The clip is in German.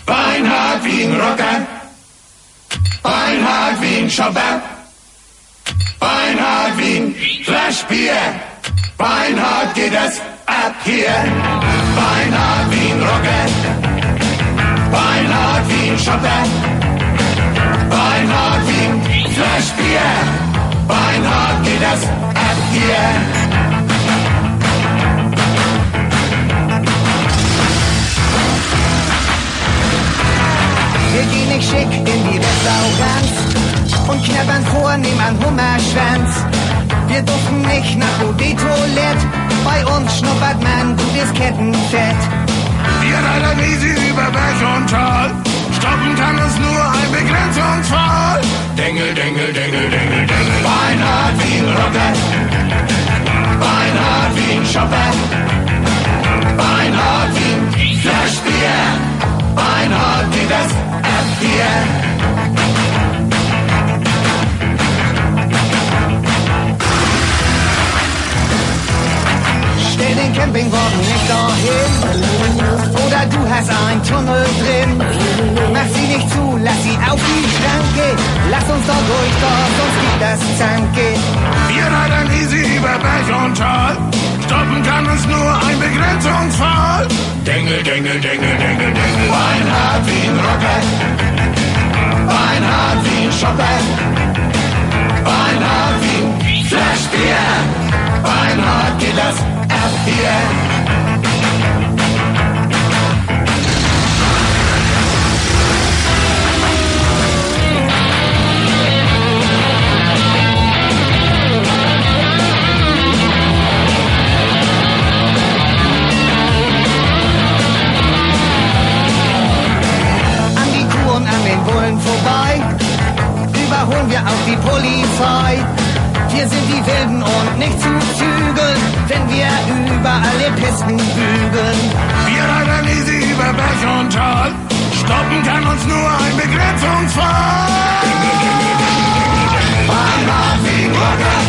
Beinhard wie ein Rocker, Beinhard wie ein Shopper, Beinhard wie ein Flaschbier, Beinhard geht es ab hier. Beinhard wie ein Rocker, Beinhard wie ein Shopper, Beinhard wie ein Flaschbier, Beinhard geht es ab hier. Wir gehen nicht schick in die Restaurants und knabbern vornehm an Hummerschwanz. Wir duften nicht nach Eau-de-Toilette, bei uns schnuppert man gutes Kettenfett. Wir reiten easy über Berg und Tal, stoppen kann uns nur ein Begrenzungsfall. Dengel, Dengel, Dengel, Dengel, Dengel. Beinhard wie ein Rocker, Beinhard wie ein Shopper, Beinhard wie ein Flaschbier, Beinhard wie das ab hier. Stell den Campingwagen nicht dahin, oder du hast einen Tunnel drin. Mach sie nicht zu, lass sie auf die Schranke, lass uns da durch, doch sonst gibt das Zanke. Wir reiten easy über Berg und Tal, stoppen kann uns nur ein Begrenzungsfall. Dengel, Dengel, Dengel, Dengel, Dengel. Beinhard wie ein Rocker, Beinhard wie ein Shopper, Beinhard wie ein Flaschbier, Beinhard geht das ab hier. Vorbei, überholen wir auch die Polizei. Wir sind die Wilden und nicht zu zügeln, wenn wir über alle Pisten bügeln. Wir reiten easy über Berg und Tal, stoppen kann uns nur ein Begrenzungsfall. Beinhard wie ein Rocker,